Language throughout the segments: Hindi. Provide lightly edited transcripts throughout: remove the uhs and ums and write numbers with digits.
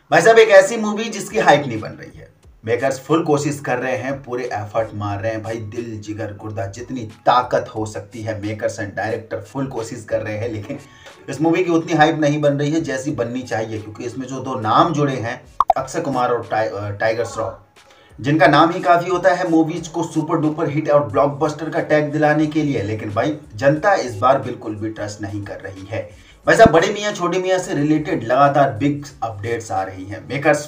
भाई साहब एक ऐसी मूवी जिसकी हाइप नहीं बन रही है। मेकर्स फुल कोशिश कर रहे हैं, पूरे एफर्ट मार रहे हैं भाई, दिल जिगर गुर्दा जितनी ताकत हो सकती है मेकर्स एंड डायरेक्टर फुल कोशिश कर रहे हैं, लेकिन इस मूवी की उतनी हाइप नहीं बन रही है जैसी बननी चाहिए। क्योंकि इसमें जो दो नाम जुड़े हैं, अक्षय कुमार और टाइगर श्रॉफ, जिनका नाम ही काफी होता है मूवीज को सुपर डुपर हिट और ब्लॉकबस्टर का टैग दिलाने के लिए। लेकिन भाई जनता इस बार बिल्कुल भी ट्रस्ट नहीं कर रही है। वैसा बड़े मियाँ छोटे मियाँ से रिलेटेड लगातार बिग अपडेट्स आ रही हैं। मेकर्स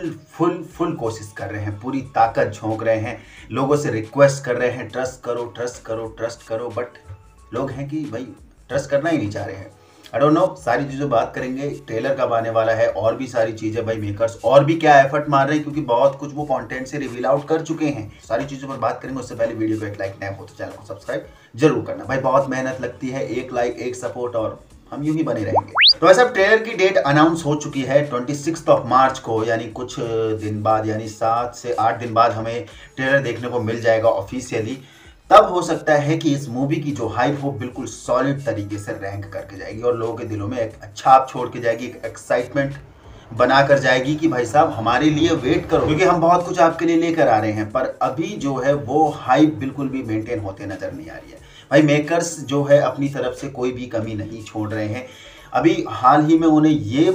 फुल कोशिश कर रहे हैं, पूरी ताकत झोंक रहे हैं, लोगों से रिक्वेस्ट कर रहे हैं ट्रस्ट करो ट्रस्ट करो ट्रस्ट करो, बट लोग हैं कि भाई ट्रस्ट करना ही नहीं चाह रहे हैं। आई डोंट नो, सारी चीज़ें बात करेंगे, ट्रेलर कब आने वाला है और भी सारी चीज़ें। भाई मेकर्स और भी क्या एफर्ट मार रहे हैं, क्योंकि बहुत कुछ वो कंटेंट से रिवील आउट कर चुके हैं। सारी चीज़ों पर बात करेंगे, उससे पहले वीडियो को एक लाइक, नया हो तो चैनल को सब्सक्राइब जरूर करना। भाई बहुत मेहनत लगती है, एक लाइक एक सपोर्ट और हम यूं ही बने रहेंगे। तो वैसे अब ट्रेलर की डेट अनाउंस हो चुकी है 26 मार्च को, यानी कुछ दिन बाद, यानी 7 से 8 दिन बाद हमें ट्रेलर देखने को मिल जाएगा ऑफिशियली। तब हो सकता है कि इस मूवी की जो हाइप हो बिल्कुल सॉलिड तरीके से रैंक करके जाएगी और लोगों के दिलों में एक छाप छोड़ के जाएगी, एक एक्साइटमेंट बना कर जाएगी कि भाई साहब हमारे लिए वेट करो, क्योंकि हम बहुत कुछ आपके लिए लेकर आ रहे हैं। पर अभी जो है वो हाइप बिल्कुल भी मेंटेन होते नजर नहीं आ रही है। भाई मेकर्स जो है अपनी तरफ से कोई भी कमी नहीं छोड़ रहे हैं। अभी हाल ही में उन्हें ये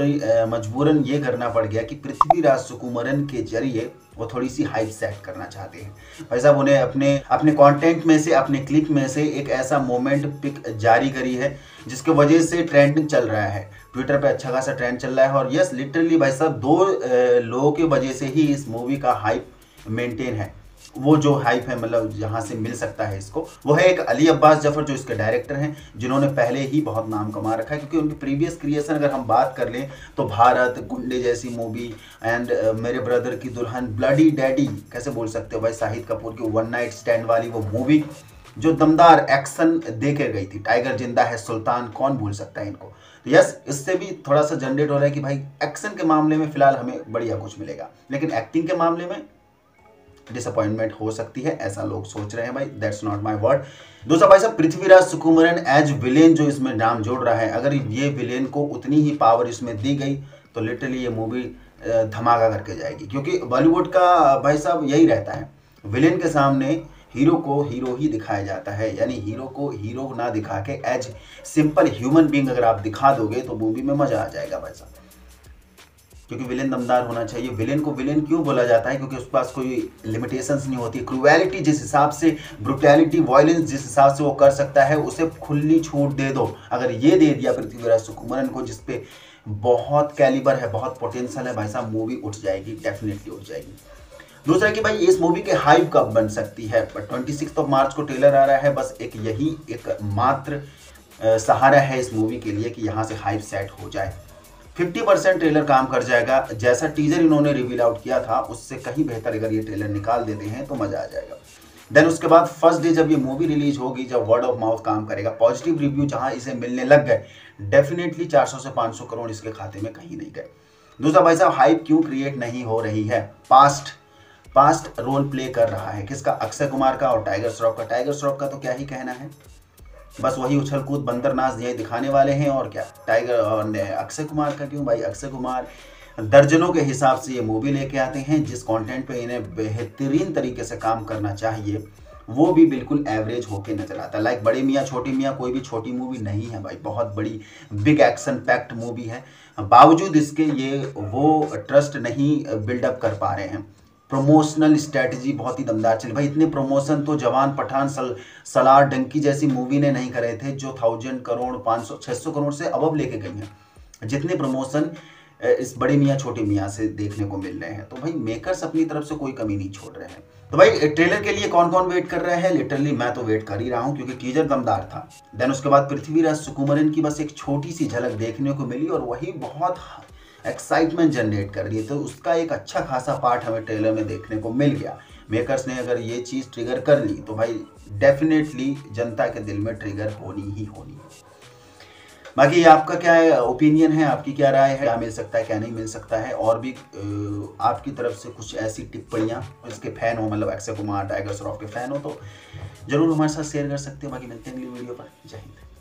मजबूरन ये करना पड़ गया कि पृथ्वीराज सुकुमारन के जरिए वो थोड़ी सी हाइप सेट करना चाहते हैं। भाई साहब उन्हें अपने कंटेंट में से, अपने क्लिप में से एक ऐसा मोमेंट पिक जारी करी है जिसके वजह से ट्रेंड चल रहा है, ट्विटर पे अच्छा खासा ट्रेंड चल रहा है। और यस, लिटरली भाई साहब दो लोगों की वजह से ही इस मूवी का हाइप मेंटेन है। वो जो हाइप है, मतलब जहाँ से मिल सकता है इसको, वो है एक अली अब्बास जफर जो इसके डायरेक्टर हैं, जिन्होंने पहले ही बहुत नाम कमा रखा है। क्योंकि उनकी प्रीवियस क्रिएशन अगर हम बात कर लें तो भारत, गुंडे जैसी मूवी एंड मेरे ब्रदर की दुल्हन, ब्लडी डैडी कैसे बोल सकते हो भाई, शाहिद कपूर की वन नाइट स्टैंड वाली वो मूवी जो दमदार एक्शन दे के गई थी, टाइगर जिंदा है सुल्तान, कौन भूल सकता है इनको। तो यस, इससे भी थोड़ा सा जनरेट हो रहा है कि भाई एक्शन के मामले में फिलहाल हमें बढ़िया कुछ मिलेगा, लेकिन एक्टिंग के मामले में डिसअपॉइंटमेंट हो सकती है, ऐसा लोग सोच रहे हैं। भाई दैट्स नॉट माय वर्ड। दूसरा भाई साहब पृथ्वीराज सुकुमारन एज विलेन जो इसमें नाम जोड़ रहा है, अगर ये विलेन को उतनी ही पावर इसमें दी गई तो लिटरली ये मूवी धमाका करके जाएगी। क्योंकि बॉलीवुड का भाई साहब यही रहता है, विलेन के सामने हीरो को हीरो ही दिखाया जाता है, यानी हीरो को हीरो ना दिखा के एज सिंपल ह्यूमन बीइंग अगर आप दिखा दोगे तो मूवी में मजा आ जाएगा भाई साहब। क्योंकि विलेन दमदार होना चाहिए। विलेन को विलेन क्यों बोला जाता है? क्योंकि उसके पास कोई लिमिटेशंस नहीं होती। क्रूएलिटी जिस हिसाब से, ब्रुटैलिटी, वायलेंस जिस हिसाब से वो कर सकता है, उसे खुली छूट दे दो। अगर ये दे दिया पृथ्वीराज सुकुमारन को, जिसपे बहुत कैलिबर है, बहुत पोटेंशियल है, भाई साहब मूवी उठ जाएगी, डेफिनेटली उठ जाएगी। दूसरा कि भाई इस मूवी के हाइप कब बन सकती है? 26 मार्च को ट्रेलर आ रहा है, बस यही एक मात्र सहारा है इस मूवी के लिए कि यहाँ से हाइप सेट हो जाए। 50% ट्रेलर काम कर जाएगा। जैसा टीजर इन्होंने रिवील आउट किया था उससे कहीं बेहतर अगर ये ट्रेलर निकाल देते हैं तो मजा आ जाएगा। देन उसके बाद फर्स्ट डे जब ये मूवी रिलीज होगी, जब वर्ड ऑफ माउथ काम करेगा, पॉजिटिव रिव्यू जहां इसे मिलने लग गए, डेफिनेटली 400 से 500 करोड़ इसके खाते में कहीं नहीं गए। दूसरा भाई साहब हाइप क्यों क्रिएट नहीं हो रही है? पास्ट रोल प्ले कर रहा है किसका? अक्षय कुमार का और टाइगर श्रॉफ का। टाइगर श्रॉफ का तो क्या ही कहना है, बस वही उछल कूद बंदर नाच ये दिखाने वाले हैं और क्या। टाइगर और अक्षय कुमार का क्यों भाई? अक्षय कुमार दर्जनों के हिसाब से ये मूवी लेके आते हैं, जिस कंटेंट पे इन्हें बेहतरीन तरीके से काम करना चाहिए वो भी बिल्कुल एवरेज होके नजर आता है। लाइक बड़े मियाँ छोटी मियाँ कोई भी छोटी मूवी नहीं है भाई, बहुत बड़ी बिग एक्शन पैक्ड मूवी है। बावजूद इसके ये वो ट्रस्ट नहीं बिल्डअप कर पा रहे हैं। प्रमोशनल स्ट्रैटेजी बहुत ही दमदार चली भाई। इतने प्रमोशन तो जवान, पठान, सलार, डंकी जैसी मूवी ने नहीं करे थे, जो 1000 करोड़ 500 600 करोड़ से अबव लेके गई हैं। जितने प्रमोशन इस बड़े मियाँ छोटे मियाँ से देखने को मिल रहे हैं, तो भाई मेकर्स अपनी तरफ से कोई कमी नहीं छोड़ रहे हैं। तो भाई ट्रेलर के लिए कौन कौन वेट कर रहे हैं? लिटरली मैं तो वेट कर ही रहा हूँ, क्योंकि टीजर दमदार था। देन उसके बाद पृथ्वीराज सुकुमारन की बस एक छोटी सी झलक देखने को मिली और वही बहुत एक्साइटमेंट जनरेट कर रही है। तो उसका एक अच्छा खासा पार्ट हमें ट्रेलर में देखने को मिल गया। मेकर्स ने अगर ये चीज़ ट्रिगर कर ली तो भाई डेफिनेटली जनता के दिल में ट्रिगर होनी ही होनी है। बाकी आपका क्या ओपिनियन है, आपकी क्या राय है, क्या मिल सकता है क्या नहीं मिल सकता है? और भी आपकी तरफ से कुछ ऐसी टिप्पणियाँ, इसके फैन हो, मतलब अक्षय कुमार, टाइगर श्रॉफ के फैन हो, तो जरूर हमारे साथ शेयर कर सकते हो। बाकी मिलते हैं अगली वीडियो पर। जय हिंद।